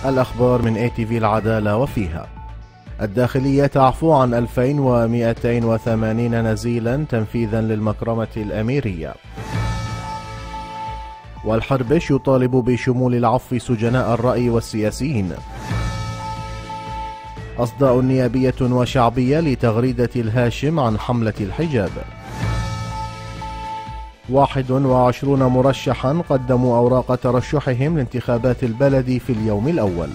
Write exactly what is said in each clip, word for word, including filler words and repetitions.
الأخبار من إيه تي في العدالة وفيها: الداخلية تعفو عن ألفين ومئتين وثمانين نزيلا تنفيذا للمكرمة الأميرية. والحربش يطالب بشمول العفو سجناء الرأي والسياسيين. أصداء نيابية وشعبية لتغريدة الهاشم عن حملة الحجاب. واحد وعشرون مرشحا قدموا أوراق ترشحهم لانتخابات البلد في اليوم الأول.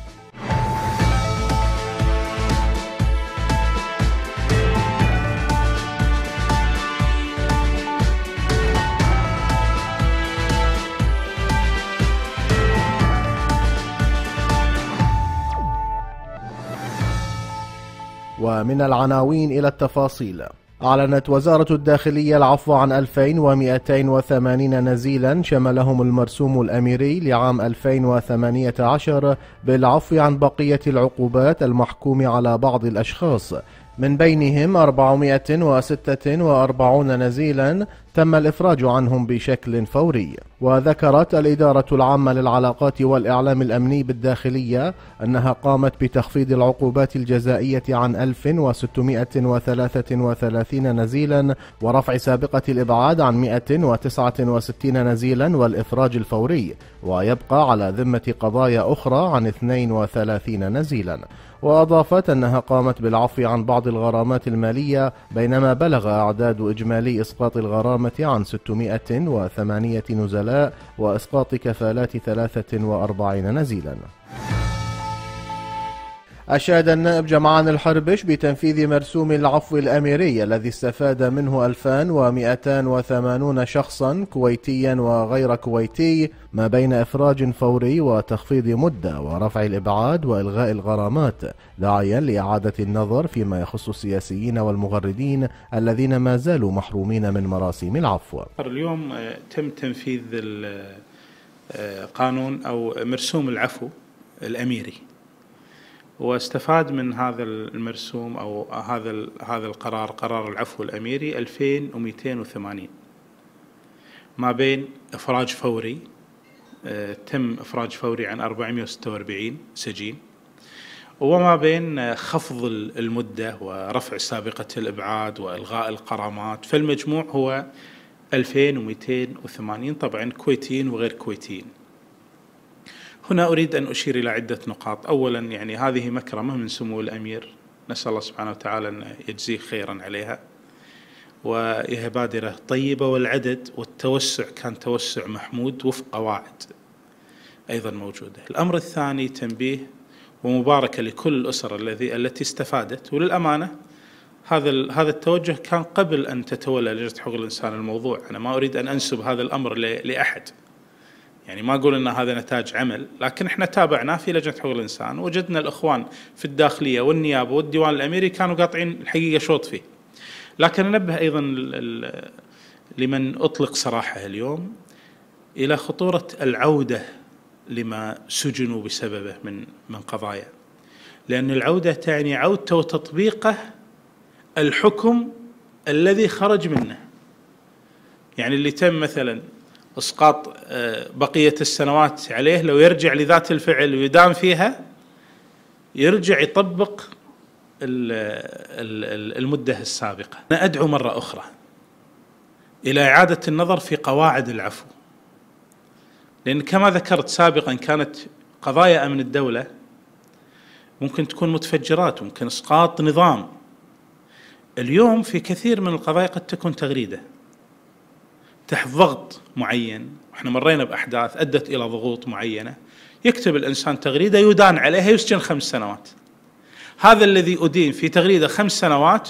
ومن العناوين إلى التفاصيل: أعلنت وزارة الداخلية العفو عن ألفين ومئتين وثمانين نزيلا شملهم المرسوم الأميري لعام ألفين وثمانية عشر بالعفو عن بقية العقوبات المحكوم على بعض الأشخاص، من بينهم أربعمئة وستة وأربعين نزيلا تم الإفراج عنهم بشكل فوري. وذكرت الإدارة العامة للعلاقات والإعلام الأمني بالداخلية أنها قامت بتخفيض العقوبات الجزائية عن ألف وستمئة وثلاثة وثلاثين نزيلا ورفع سابقة الإبعاد عن مئة وتسعة وستين نزيلا والإفراج الفوري، ويبقى على ذمة قضايا أخرى عن اثنين وثلاثين نزيلا. وأضافت أنها قامت بالعفو عن بعض الغرامات المالية، بينما بلغ أعداد إجمالي إسقاط الغرامة عن ستمئة وثمانية نزلاء وإسقاط كفالات ثلاثة وأربعين نزيلا. أشاد النائب جمعان الحربش بتنفيذ مرسوم العفو الأميري الذي استفاد منه ألفين ومئتين وثمانين شخصا كويتيا وغير كويتي، ما بين إفراج فوري وتخفيض مدة ورفع الإبعاد وإلغاء الغرامات، داعيا لإعادة النظر فيما يخص السياسيين والمغردين الذين ما زالوا محرومين من مراسيم العفو. اليوم تم تنفيذ قانون أو مرسوم العفو الأميري، واستفاد من هذا المرسوم أو هذا هذا القرار قرار العفو الأميري ألفين ومئتين وثمانين، ما بين إفراج فوري تم إفراج فوري عن أربعمئة وستة وأربعين سجين، وما بين خفض المدة ورفع سابقة الإبعاد وإلغاء الغرامات، فالمجموع هو ألفين ومئتين وثمانين، طبعا كويتيين وغير كويتيين. هنا أريد أن أشير إلى عدة نقاط. أولا، يعني هذه مكرمة من سمو الأمير، نسأل الله سبحانه وتعالى أن يجزيه خيرا عليها، وهي بادرة طيبة، والعدد والتوسع كان توسع محمود وفق قواعد أيضا موجودة. الأمر الثاني تنبيه ومباركة لكل الأسر الذي التي استفادت، وللأمانة هذا هذا التوجه كان قبل أن تتولى لجنة حقوق الإنسان الموضوع. أنا ما أريد أن أنسب هذا الأمر لأحد، يعني ما أقول أن هذا نتاج عمل، لكن إحنا تابعناه في لجنة حقوق الإنسان، وجدنا الإخوان في الداخلية والنيابة والديوان الأميري كانوا قاطعين الحقيقة شوط فيه. لكن أنبه أيضا لمن أطلق سراحه اليوم إلى خطورة العودة لما سجنوا بسببه من من قضايا، لأن العودة تعني عودته وتطبيقه الحكم الذي خرج منه. يعني اللي تم مثلا إسقاط بقية السنوات عليه، لو يرجع لذات الفعل ويدام فيها يرجع يطبق المدة السابقة. أنا أدعو مرة أخرى إلى إعادة النظر في قواعد العفو، لأن كما ذكرت سابقا كانت قضايا أمن الدولة ممكن تكون متفجرات، ممكن إسقاط نظام. اليوم في كثير من القضايا قد تكون تغريدة تحت ضغط معين، وإحنا مرينا بأحداث أدت إلى ضغوط معينة، يكتب الإنسان تغريدة يدان عليها يسجن خمس سنوات. هذا الذي أدين في تغريدة خمس سنوات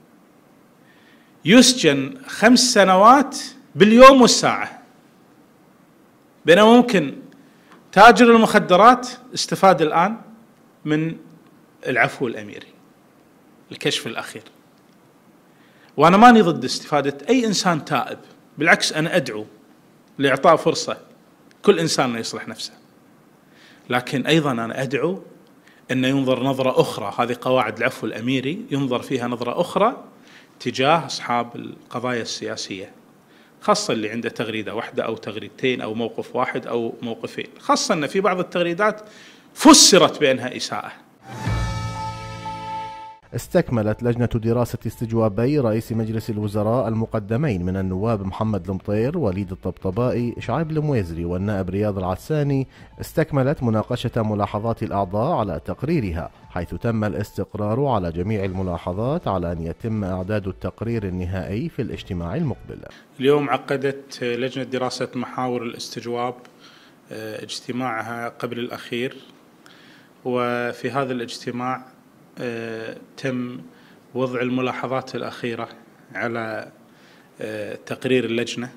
يسجن خمس سنوات باليوم والساعة، بينما ممكن تاجر المخدرات استفاد الآن من العفو الأميري، الكشف الأخير. وأنا ماني ضد استفادة أي إنسان تائب، بالعكس أنا أدعو لإعطاء فرصة كل إنسان يصلح نفسه، لكن أيضا أنا أدعو أن ينظر نظرة أخرى. هذه قواعد العفو الأميري ينظر فيها نظرة أخرى تجاه أصحاب القضايا السياسية، خاصة اللي عنده تغريدة واحدة أو تغريدتين أو موقف واحد أو موقفين، خاصة أن في بعض التغريدات فسرت بأنها إساءة. استكملت لجنة دراسة استجوابي رئيس مجلس الوزراء المقدمين من النواب محمد المطير، وليد الطبطبائي، شعيب المويزري والنائب رياض العساني، استكملت مناقشة ملاحظات الأعضاء على تقريرها، حيث تم الاستقرار على جميع الملاحظات على أن يتم إعداد التقرير النهائي في الاجتماع المقبل. اليوم عقدت لجنة دراسة محاور الاستجواب اجتماعها قبل الأخير، وفي هذا الاجتماع تم وضع الملاحظات الأخيرة على تقرير اللجنة،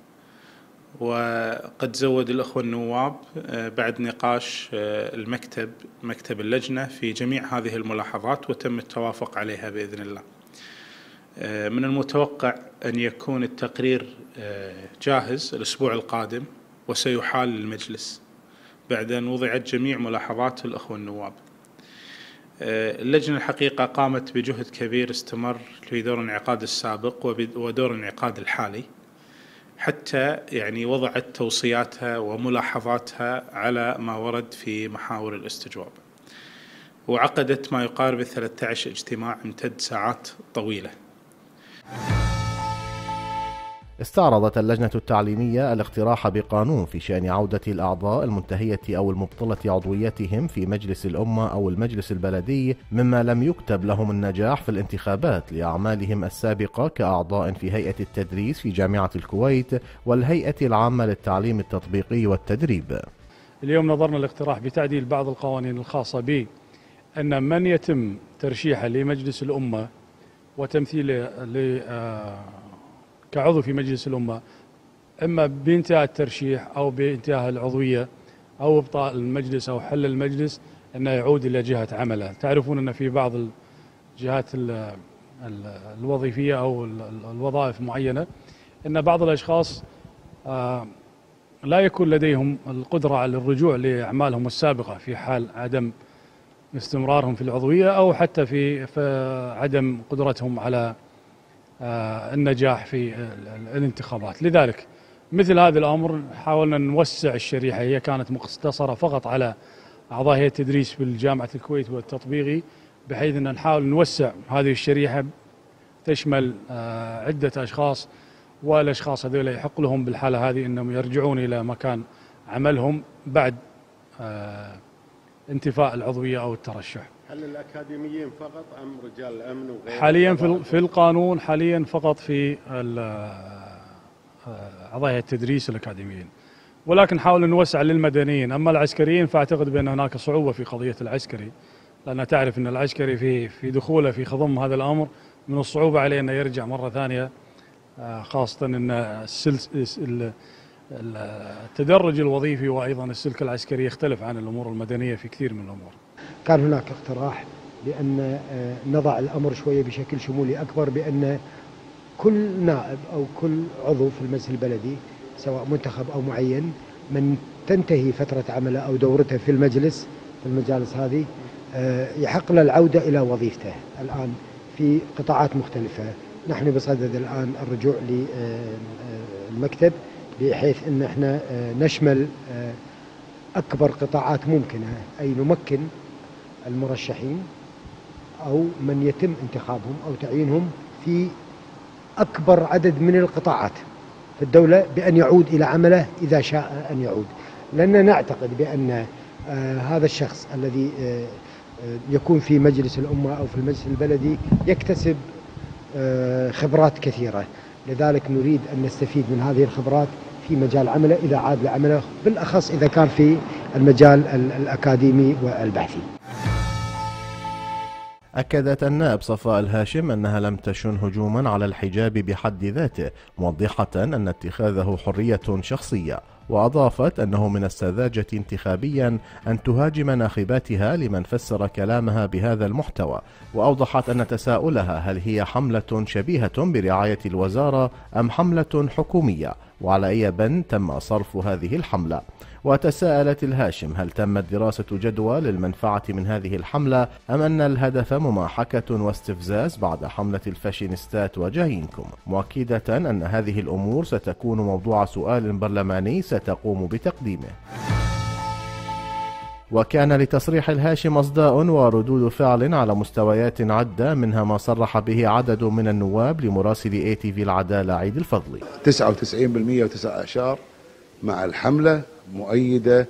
وقد زود الأخوة النواب بعد نقاش المكتب مكتب اللجنة في جميع هذه الملاحظات، وتم التوافق عليها بإذن الله. من المتوقع أن يكون التقرير جاهز الأسبوع القادم، وسيحال للمجلس بعد أن وضعت جميع ملاحظات الأخوة النواب. اللجنة الحقيقة قامت بجهد كبير استمر في دور الانعقاد السابق ودور الانعقاد الحالي، حتى يعني وضعت توصياتها وملاحظاتها على ما ورد في محاور الاستجواب، وعقدت ما يقارب ثلاثة عشر اجتماع امتد ساعات طويلة. استعرضت اللجنة التعليمية الاقتراح بقانون في شأن عودة الأعضاء المنتهية أو المبطلة عضويتهم في مجلس الأمة أو المجلس البلدي مما لم يكتب لهم النجاح في الانتخابات لأعمالهم السابقة كأعضاء في هيئة التدريس في جامعة الكويت والهيئة العامة للتعليم التطبيقي والتدريب. اليوم نظرنا الاقتراح بتعديل بعض القوانين الخاصة به أن من يتم ترشيحه لمجلس الأمة وتمثيله ل كعضو في مجلس الأمة، إما بانتهاء الترشيح أو بانتهاء العضوية أو إبطاء المجلس أو حل المجلس، أنه يعود إلى جهة عمله. تعرفون أن في بعض الجهات الوظيفية أو الوظائف معينة أن بعض الأشخاص لا يكون لديهم القدرة على الرجوع لأعمالهم السابقة في حال عدم استمرارهم في العضوية، أو حتى في عدم قدرتهم على النجاح في الانتخابات. لذلك مثل هذا الأمر حاولنا نوسع الشريحة، هي كانت مقتصرة فقط على أعضاء هيئة التدريس بالجامعة الكويت والتطبيقي، بحيث أن نحاول نوسع هذه الشريحة تشمل عدة أشخاص، والأشخاص هذول يحق لهم بالحالة هذه أنهم يرجعون إلى مكان عملهم بعد انتفاء العضوية أو الترشح. هل الأكاديميين فقط أم رجال الأمن وغيرهم؟ حاليا في في القانون حاليا فقط في أعضاء التدريس الأكاديميين، ولكن حاول نوسع للمدنيين. أما العسكريين فأعتقد بأن هناك صعوبة في قضية العسكري، لأن تعرف أن العسكري في في دخوله في خضم هذا الأمر من الصعوبة عليه أنه يرجع مرة ثانية، خاصة أن التدرج الوظيفي وأيضا السلك العسكري يختلف عن الأمور المدنية في كثير من الأمور. كان هناك اقتراح بأن نضع الأمر شوية بشكل شمولي أكبر، بأن كل نائب أو كل عضو في المجلس البلدي سواء منتخب أو معين من تنتهي فترة عمله أو دورته في المجلس في المجالس هذه يحق له العودة إلى وظيفته. الآن في قطاعات مختلفة نحن بصدد الآن الرجوع للمكتب بحيث أن احنا نشمل أكبر قطاعات ممكنة، أي نمكن المرشحين أو من يتم انتخابهم أو تعيينهم في أكبر عدد من القطاعات في الدولة بأن يعود إلى عمله إذا شاء أن يعود، لأننا نعتقد بأن آه هذا الشخص الذي آه يكون في مجلس الأمة أو في المجلس البلدي يكتسب آه خبرات كثيرة، لذلك نريد أن نستفيد من هذه الخبرات في مجال عمله إذا عاد لعمله، بالأخص إذا كان في المجال الأكاديمي والبحثي. أكدت النائب صفاء الهاشم أنها لم تشن هجوما على الحجاب بحد ذاته، موضحة أن اتخاذه حرية شخصية، وأضافت أنه من السذاجة انتخابيا أن تهاجم ناخباتها لمن فسر كلامها بهذا المحتوى، وأوضحت أن تساؤلها هل هي حملة شبيهة برعاية الوزارة أم حملة حكومية، وعلى أي بند تم صرف هذه الحملة. وتساءلت الهاشم هل تمت دراسة جدوى للمنفعة من هذه الحملة أم أن الهدف مماحكة واستفزاز بعد حملة الفاشينيستات وجايينكم، مؤكدة أن هذه الأمور ستكون موضوع سؤال برلماني ستقوم بتقديمه. وكان لتصريح الهاشم أصداء وردود فعل على مستويات عدة، منها ما صرح به عدد من النواب لمراسل اي تي في العدالة عيد الفضلي. تسعة وتسعين بالمئة وتسعة أعشار مع الحملة مؤيدة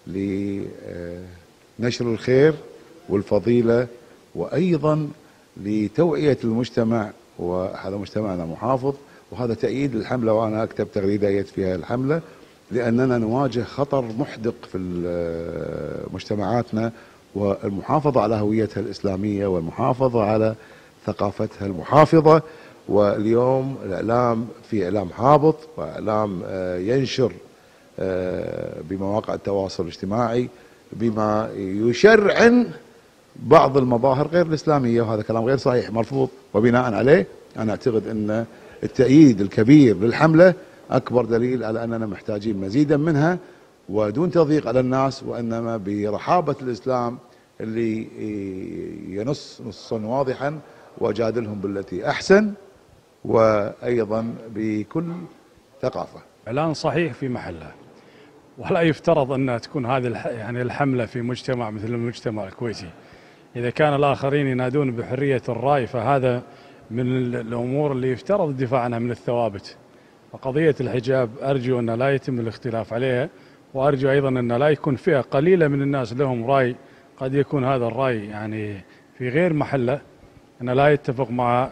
لنشر الخير والفضيلة، وأيضا لتوعية المجتمع، وهذا مجتمعنا محافظ، وهذا تأييد للحملة. وأنا أكتب تغريدات فيها الحملة لأننا نواجه خطر محدق في مجتمعاتنا، والمحافظة على هويتها الإسلامية والمحافظة على ثقافتها المحافظة. واليوم الإعلام في إعلام هابط، وإعلام ينشر بمواقع التواصل الاجتماعي بما يشرعن بعض المظاهر غير الإسلامية، وهذا كلام غير صحيح مرفوض. وبناء عليه أنا أعتقد أن التأييد الكبير للحملة أكبر دليل على أننا محتاجين مزيدا منها، ودون تضييق على الناس، وإنما برحابة الإسلام اللي ينص نصا واضحا وجادلهم بالتي أحسن، وأيضا بكل ثقافة. إعلان صحيح في محله، ولا يفترض أن تكون هذه يعني الحملة في مجتمع مثل المجتمع الكويتي. إذا كان الآخرين ينادون بحرية الرأي، فهذا من الأمور اللي يفترض الدفاع عنها من الثوابت. وقضية الحجاب أرجو أن لا يتم الاختلاف عليها، وأرجو أيضا أن لا يكون فئة قليلة من الناس لهم رأي قد يكون هذا الرأي يعني في غير محله، أن لا يتفق مع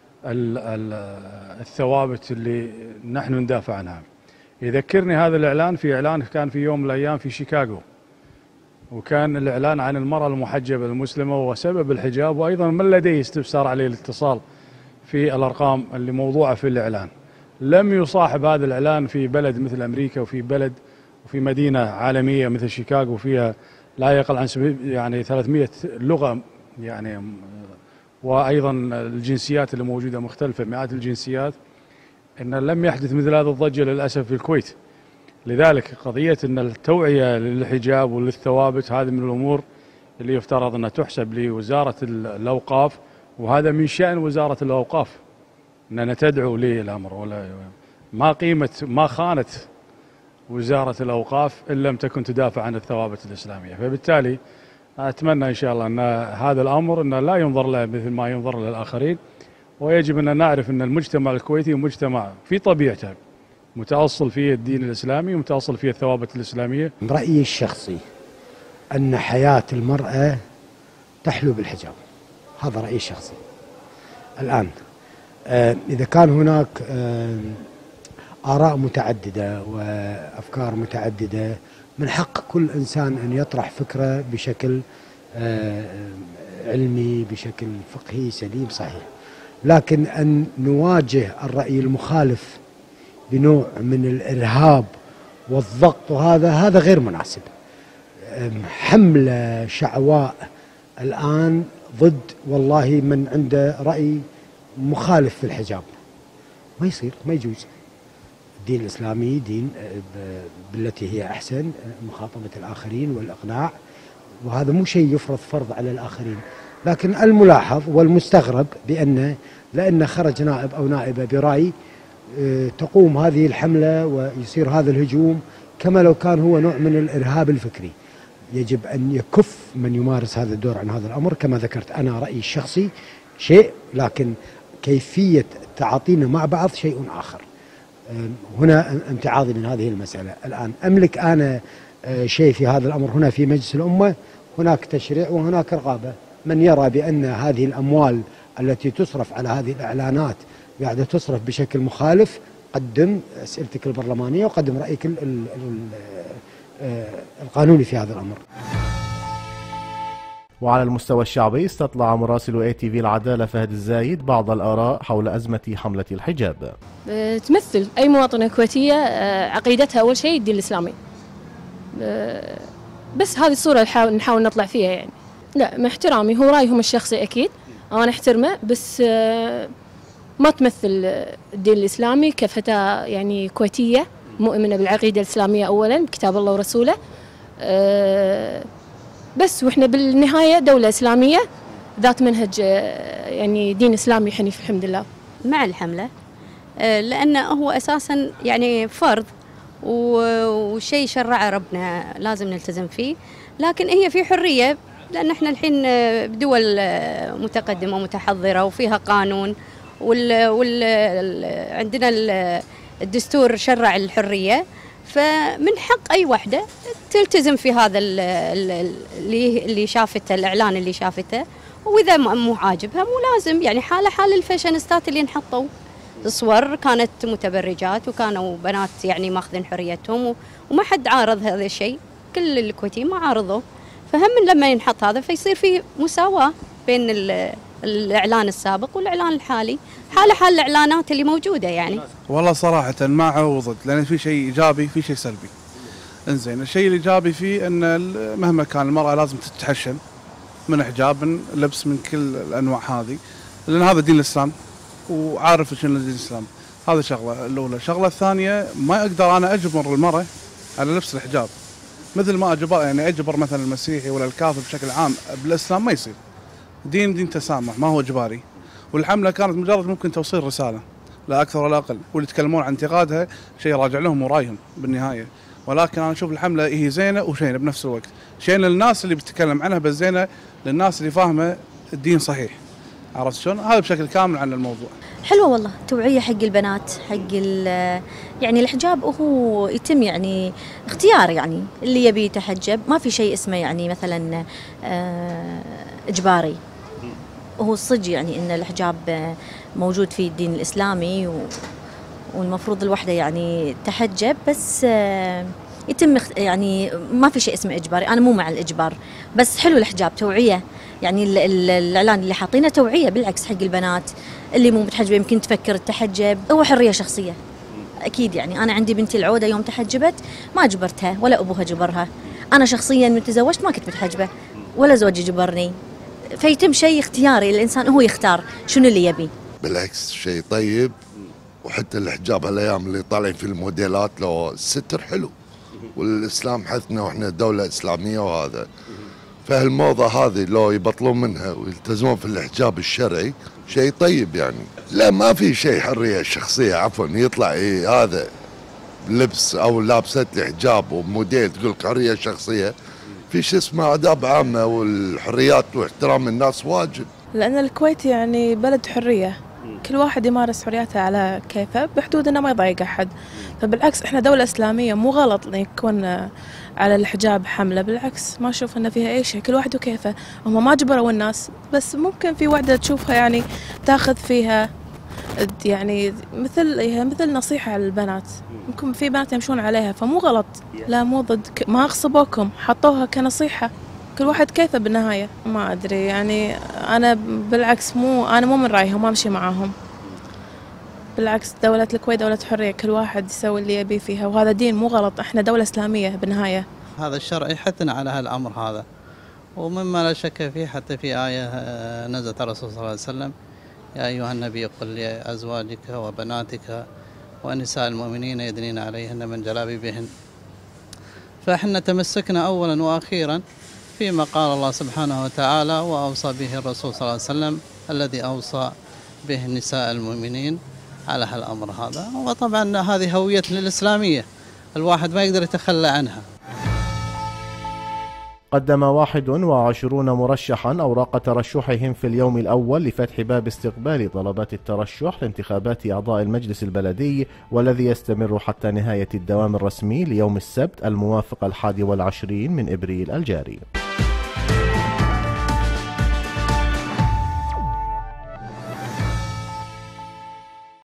الثوابت اللي نحن ندافع عنها. يذكرني هذا الإعلان في إعلان كان في يوم من الأيام في شيكاغو، وكان الإعلان عن المرأة المحجبة المسلمة وسبب الحجاب، وأيضا من لديه استفسار عليه الاتصال في الأرقام اللي موضوعة في الإعلان. لم يصاحب هذا الإعلان في بلد مثل أمريكا، وفي بلد وفي مدينة عالمية مثل شيكاغو فيها لا يقل عن يعني ثلاثمئة لغة، يعني وأيضا الجنسيات اللي موجودة مختلفة، مئات الجنسيات، إن لم يحدث مثل هذا الضجة للأسف في الكويت. لذلك قضية أن التوعية للحجاب وللثوابت هذه من الأمور اللي يفترض أنها تحسب لوزارة الأوقاف، وهذا من شأن وزارة الأوقاف أننا تدعو للأمر. ولا ما قيمة ما خانت وزارة الأوقاف إن لم تكن تدافع عن الثوابت الإسلامية. فبالتالي أتمنى إن شاء الله أن هذا الأمر أن لا ينظر له مثل ما ينظر للآخرين، ويجب أن نعرف أن المجتمع الكويتي مجتمع في طبيعته متأصل فيه الدين الإسلامي ومتأصل فيه الثوابت الإسلامية. رأيي الشخصي أن حياة المرأة تحلو بالحجاب، هذا رأيي الشخصي. الآن إذا كان هناك آراء متعددة وأفكار متعددة، من حق كل إنسان أن يطرح فكرة بشكل علمي، بشكل فقهي سليم صحيح، لكن أن نواجه الرأي المخالف بنوع من الإرهاب والضغط، وهذا هذا غير مناسب. حملة شعواء الآن ضد والله من عنده رأي مخالف في الحجاب، ما يصير، ما يجوز. الدين الإسلامي دين بالتي هي أحسن، مخاطبة الآخرين والإقناع، وهذا مو شيء يفرض فرض على الآخرين. لكن الملاحظ والمستغرب بأن لأن خرج نائب أو نائبة برأي تقوم هذه الحملة ويصير هذا الهجوم كما لو كان هو نوع من الإرهاب الفكري. يجب أن يكف من يمارس هذا الدور عن هذا الأمر. كما ذكرت أنا رأيي الشخصي شيء، لكن كيفية تعاطينا مع بعض شيء آخر. هنا امتعاضي من هذه المسألة. الآن أملك أنا شيء في هذا الأمر هنا في مجلس الأمة، هناك تشريع وهناك رقابة. من يرى بأن هذه الأموال التي تصرف على هذه الإعلانات قاعدة تصرف بشكل مخالف، قدم أسئلتك البرلمانية وقدم رأيك ال ال ال القانوني في هذا الأمر. وعلى المستوى الشعبي استطلع مراسل اي تي في العدالة فهد الزايد بعض الآراء حول أزمة حملة الحجاب. تمثل أي مواطنة كويتية عقيدتها أول شيء الدين الإسلامي، بس هذه الصورة نحاول نطلع فيها يعني. لا، مع احترامي هو رأيهم الشخصي أكيد أنا أحترمه، بس ما تمثل الدين الإسلامي كفتاة يعني كويتية مؤمنة بالعقيدة الإسلامية أولا بكتاب الله ورسوله. بس وإحنا بالنهاية دولة إسلامية ذات منهج يعني دين إسلامي حنيف الحمد لله. مع الحملة لأنه هو أساسا يعني فرض وشيء شرعه ربنا لازم نلتزم فيه، لكن هي في حرية، لأن احنا الحين بدول متقدمة ومتحضرة وفيها قانون، وال وال عندنا الدستور شرع الحرية، فمن حق أي وحدة تلتزم في هذا اللي اللي شافته، الإعلان اللي شافته، وإذا مو عاجبها مو لازم. يعني حالة حال الفاشينيستات اللي انحطوا صور كانت متبرجات وكانوا بنات يعني ماخذين حريتهم، وما حد عارض هذا الشيء، كل الكويتيين ما عارضوا. فهم لما ينحط هذا فيصير في مساواة بين الإعلان السابق والإعلان الحالي، حالة حال الإعلانات اللي موجودة. يعني والله صراحة مع وضد، لأن في شيء إيجابي في شيء سلبي. إنزين، الشيء الإيجابي فيه أن مهما كان المرأة لازم تتحشم من حجاب، لبس من كل الأنواع هذه، لأن هذا دين الإسلام وعارف شنو دين الإسلام. هذا شغلة الأولى. الشغلة الثانية، ما أقدر أنا أجبر المرأة على لبس الحجاب مثل ما أجبر يعني أجبر مثلا المسيحي ولا الكافر بشكل عام. بالإسلام ما يصير، دين دين تسامح، ما هو إجباري. والحملة كانت مجرد ممكن توصيل رسالة لا أكثر ولا أقل، واللي يتكلمون عن انتقادها شيء راجع لهم ورايهم بالنهاية. ولكن أنا أشوف الحملة هي زينة وشينة بنفس الوقت، شينة للناس اللي بتتكلم عنها، بس زينة للناس اللي فاهمة الدين صحيح. عرفت شلون؟ هذا بشكل كامل عن الموضوع. حلوة والله، توعية حق البنات، حق يعني الحجاب هو يتم يعني اختيار، يعني اللي يبي يتحجب ما في شيء اسمه يعني مثلا إجباري. وهو الصدق يعني إن الحجاب موجود في الدين الإسلامي، والمفروض الوحدة يعني تحجب، بس يتم يعني ما في شيء اسمه إجباري. أنا مو مع الإجبار، بس حلو الحجاب توعية. يعني الإعلان اللي حاطينه توعية بالعكس حق البنات اللي مو متحجبة، يمكن تفكر التحجب، هو حرية شخصية أكيد. يعني أنا عندي بنتي العودة يوم تحجبت ما جبرتها ولا أبوها جبرها، أنا شخصيا من تزوجت ما كنت متحجبة ولا زوجي جبرني. فيتم شيء اختياري، الإنسان هو يختار شنو اللي يبي. بالعكس شيء طيب. وحتى الحجاب هالأيام اللي طالعين في الموديلات لو الستر حلو، والإسلام حثنا وإحنا دولة إسلامية، وهذا فهالموضة هذه لو يبطلون منها ويلتزمون في الحجاب الشرعي شيء طيب. يعني لا، ما في شيء حرية شخصية عفوا يطلع إيه هذا لبس أو لابسة الحجاب وموديل تقول حرية شخصية. في شيء اسمه آداب عامة، والحريات واحترام الناس واجب. لأن الكويت يعني بلد حرية، كل واحد يمارس حرياته على كيفه بحدود انه ما يضايق احد. فبالعكس احنا دولة اسلامية، مو غلط ان يكون على الحجاب حملة، بالعكس ما اشوف انه فيها اي شيء، كل واحد وكيفه. هم ما جبروا الناس، بس ممكن في وحدة تشوفها يعني تاخذ فيها يعني مثل هي مثل نصيحة على البنات، ممكن في بنات يمشون عليها، فمو غلط. لا مو ضد، ما اغصبوكم، حطوها كنصيحة، كل واحد كيفه بالنهاية. ما أدري يعني، أنا بالعكس مو أنا مو من رأيهم، ما أمشي معاهم. بالعكس دولة الكويت دولة حرية، كل واحد يسوي اللي يبي فيها، وهذا دين مو غلط، إحنا دولة إسلامية بالنهاية. هذا الشرع يحثنا على هالأمر هذا، ومما لا شك فيه حتى في آية نزلت على الرسول صلى الله عليه وسلم: يا أيها النبي قل لأزواجك وبناتك ونساء المؤمنين يدنين عليهن من جلابيبهن. فإحنا تمسكنا أولا وأخيرا فيما قال الله سبحانه وتعالى وأوصى به الرسول صلى الله عليه وسلم، الذي أوصى به نساء المؤمنين على هالأمر هذا. وطبعا هذه هويتنا الإسلامية، الواحد ما يقدر يتخلى عنها. قدم واحد وعشرون مرشحا أوراق ترشحهم في اليوم الأول لفتح باب استقبال طلبات الترشح لانتخابات أعضاء المجلس البلدي، والذي يستمر حتى نهاية الدوام الرسمي ليوم السبت الموافق الحادي والعشرين من إبريل الجاري.